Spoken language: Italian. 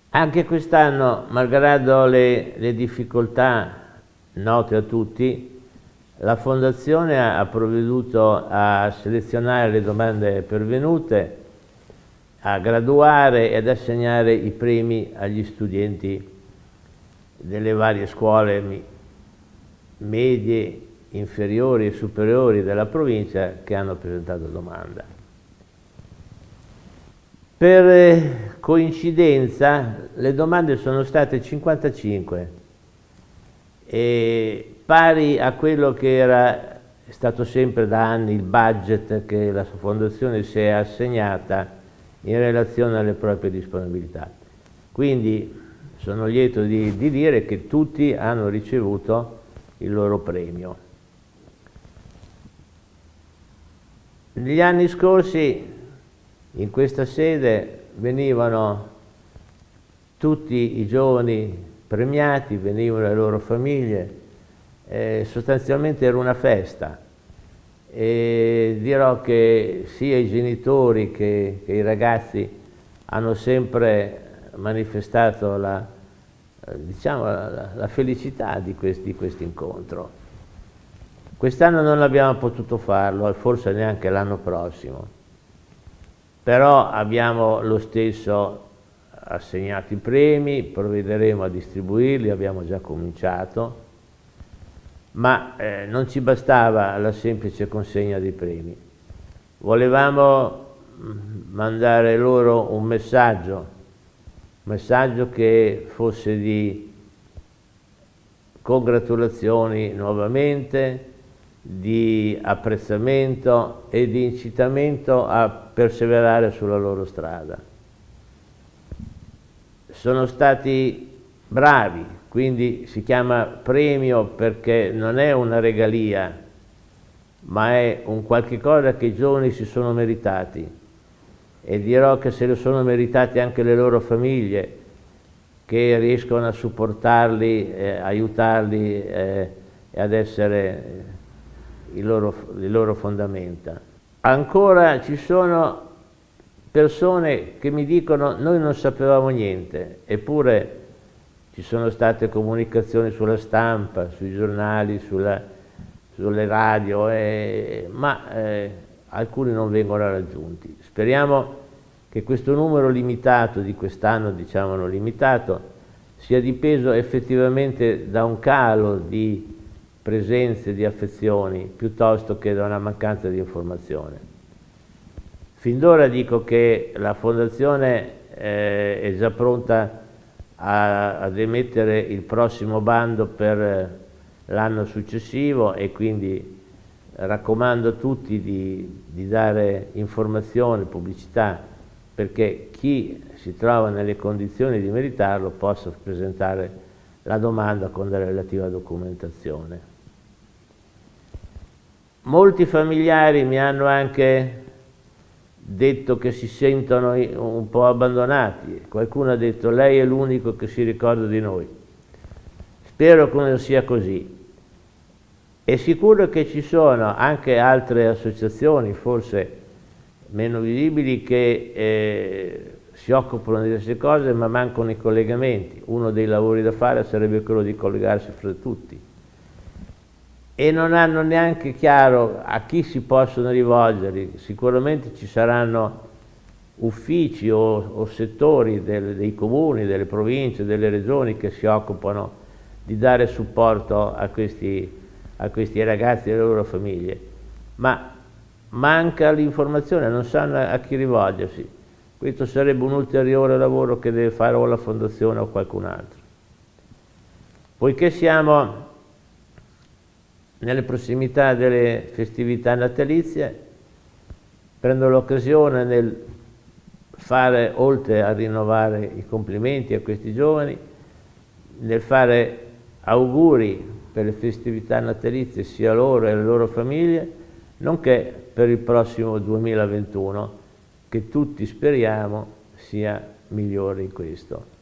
Anche quest'anno, malgrado le difficoltà note a tutti, la Fondazione ha provveduto a selezionare le domande pervenute, a graduare ed assegnare i premi agli studenti delle varie scuole medie, inferiori e superiori della provincia che hanno presentato domanda. Per coincidenza le domande sono state 55, e pari a quello che era stato sempre da anni il budget che la Fondazione si è assegnata in relazione alle proprie disponibilità. Quindi sono lieto di dire che tutti hanno ricevuto il loro premio. Negli anni scorsi in questa sede venivano tutti i giovani premiati, venivano le loro famiglie, sostanzialmente era una festa, e dirò che sia i genitori che i ragazzi hanno sempre manifestato la felicità di questo incontro. Quest'anno non abbiamo potuto farlo, forse neanche l'anno prossimo, però abbiamo lo stesso assegnato i premi, provvederemo a distribuirli, abbiamo già cominciato, ma non ci bastava la semplice consegna dei premi. Volevamo mandare loro un messaggio che fosse di congratulazioni nuovamente, di apprezzamento e di incitamento a perseverare sulla loro strada. Sono stati bravi, quindi si chiama premio perché non è una regalia, ma è un qualche cosa che i giovani si sono meritati, e dirò che se lo sono meritati anche le loro famiglie, che riescono a supportarli, aiutarli ad essere le loro fondamenta. Ancora ci sono persone che mi dicono: noi non sapevamo niente, eppure ci sono state comunicazioni sulla stampa, sui giornali, sulle radio, ma alcuni non vengono raggiunti. Speriamo che questo numero limitato di quest'anno, diciamolo limitato, sia dipeso effettivamente da un calo di presenze, di affezioni, piuttosto che da una mancanza di informazione. Fin d'ora dico che la Fondazione è già pronta ad emettere il prossimo bando per l'anno successivo, e quindi raccomando a tutti di dare informazione, pubblicità, perché chi si trova nelle condizioni di meritarlo possa presentare la domanda con la relativa documentazione. Molti familiari mi hanno anche detto che si sentono un po' abbandonati. Qualcuno ha detto: lei è l'unico che si ricorda di noi. Spero che non sia così. È sicuro che ci sono anche altre associazioni, forse meno visibili, che si occupano di queste cose, ma mancano i collegamenti. Uno dei lavori da fare sarebbe quello di collegarsi fra tutti, e non hanno neanche chiaro a chi si possono rivolgere. Sicuramente ci saranno uffici o settori dei comuni, delle province, delle regioni che si occupano di dare supporto a questi ragazzi e alle loro famiglie, ma manca l'informazione, non sanno a chi rivolgersi. Questo sarebbe un ulteriore lavoro che deve fare o la Fondazione o qualcun altro. Poiché siamo nelle prossimità delle festività natalizie, prendo l'occasione nel fare, oltre a rinnovare i complimenti a questi giovani, nel fare auguri per le festività natalizie sia loro e alle loro famiglie, nonché per il prossimo 2021, che tutti speriamo sia migliore in questo.